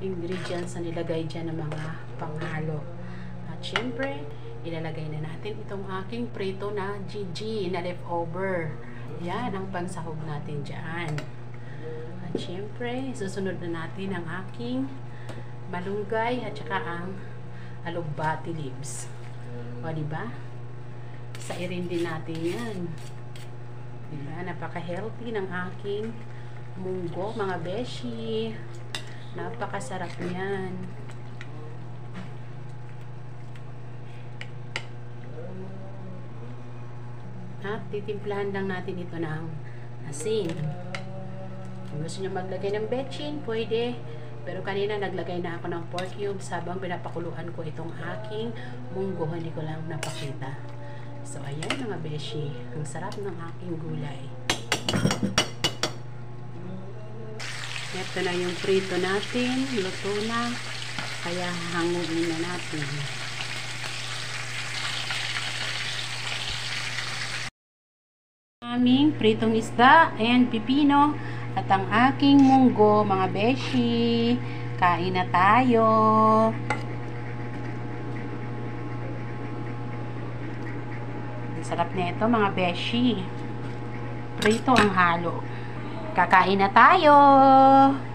ingredients na nilagay dyan ng mga panghalo. At syempre, ilalagay na natin itong aking prito na GG na leftover. Yan ang pansahog natin dyan. At syempre, susunod na natin ang aking malunggay at saka ang alugbati leaves. O, diba? Sairin din natin yan. Diba? Napaka-healthy ng aking munggo, mga beshi. Napakasarap yan. At titimplahan lang natin ito ng asin. Kung gusto nyo maglagay ng betchin, pwede. Pero kanina naglagay na ako ng pork cubes habang pinapakuluan ko itong aking munggo. Hindi ko lang napakita. So, ayan mga beshi. Ang sarap ng aking gulay. Ito na yung prito natin. Luto na. Kaya hanguin na natin. Aming pritong isda and pipino at ang aking munggo, mga beshi. Kain na tayo. Sarap na ito mga beshi. Prito ang halo. Kakain na tayo.